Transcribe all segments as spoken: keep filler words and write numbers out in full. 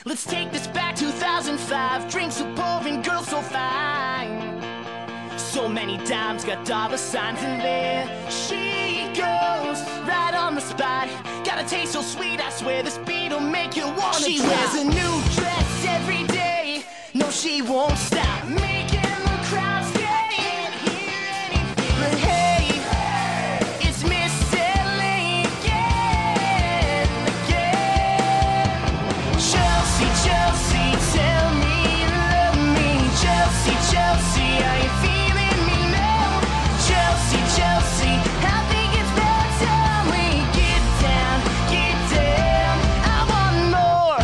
Let's take this back two thousand five. Drinks so pouring, girls so fine. So many dimes, got dollar signs in there. She goes right on the spot. Got a taste so sweet, I swear this beat'll make you wanna She drop. Wears a new dress every day. No, she won't stop making the crowd stay. Can't hear anything. But hey, it's Miss Elaine again, again. Chelsea, Chelsea, tell me you love me. Chelsea, Chelsea, are you feeling me now? Chelsea, Chelsea, I think it's about time we get down, get down. I want more.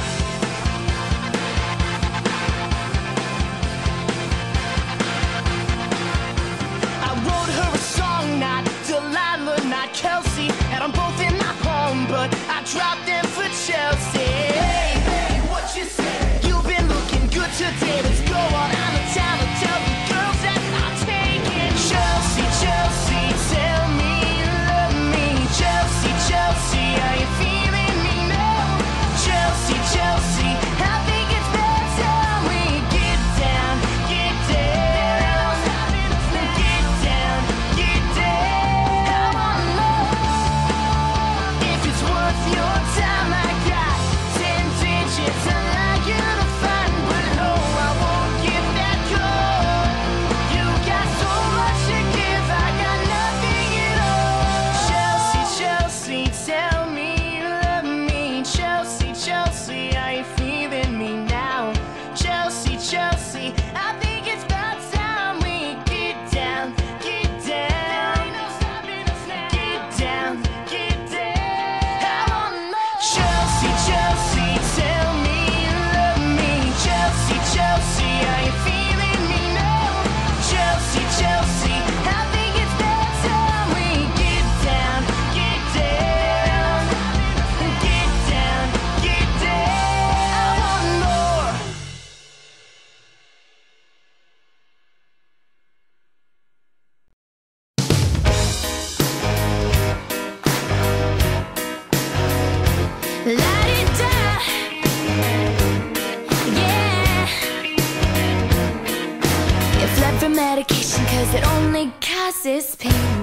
I wrote her a song, not Delilah, not Kelsey. Had them both in my home, but I dropped them for Chelsea. Hey, hey, what you say? You've been looking good today. Let's go on out of town and tell the girls that I'm taking. Chelsea, Chelsea, tell me you love me. Chelsea, Chelsea, are you feeling me now? Chelsea, Chelsea, I think it's about time we get down, get down. Get down, get down. I want more. If it's worth your time, I got ten digits I'd like you to find. But no, I won't give that call. You got so much to give, I got nothing at all. Chelsea, Chelsea, tell me you love me. Chelsea, Chelsea, are you feeling me now? Chelsea, Chelsea, I think it's about time we get down, get down. Get down, get down. I want more. Chelsea, Chelsea, tell me you love me. Chelsea, Chelsea, are you feeling me now? Chelsea, Chelsea, I think it's about time we get down, get down. Get down, get down. I want more. La-di-da, yeah. You fled from medication cause it only causes pain.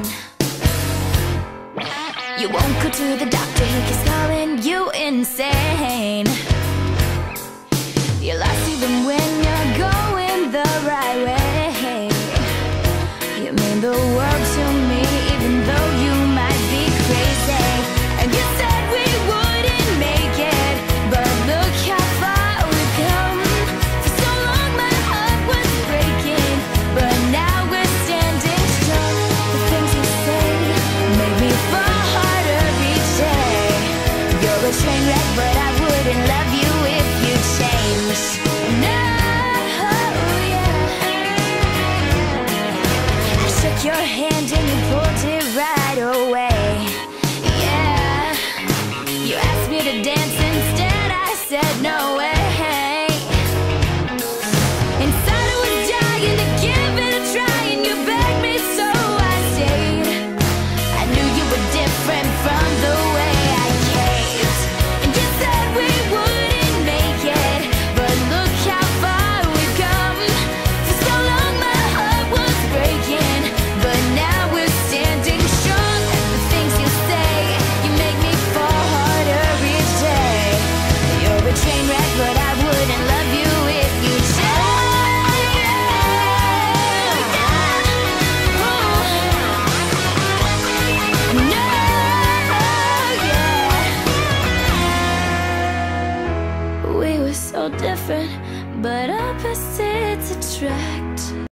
You won't go to the doctor, he keeps calling you insane. You're lost even when you're going the right way. You mean the world to me even though you might be crazy. And you said we wouldn't make it, but look how far we've come. For so long my heart was breaking, but now we're standing strong. The things you say make me fall harder each day. You're a train wreck, but I wouldn't love you if you changed. No, yeah. I shook your hand and you pulled it right away. Yeah. You asked me to dance instead, I said no way. Inside I was dying to give it a try, and you begged me so I stayed. I knew you were different from the way I caved. And you said we wouldn't make it, but look how far we've come. For so long my heart was breaking, but now we're standing strong. The things you say, you make me fall harder each day. You're a train wreck, but I wouldn't love you if you changed. No, yeah. We were so different, but opposites attract.